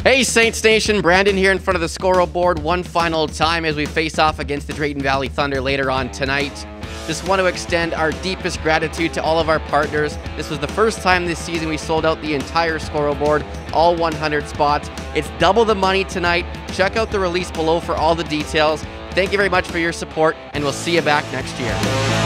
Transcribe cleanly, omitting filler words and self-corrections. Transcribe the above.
Hey Saints Nation, Brandon here in front of the SCORO board one final time as we face off against the Drayton Valley Thunder later on tonight. Just want to extend our deepest gratitude to all of our partners. This was the first time this season we sold out the entire SCORO board, all 100 spots. It's double the money tonight. Check out the release below for all the details. Thank you very much for your support, and we'll see you back next year.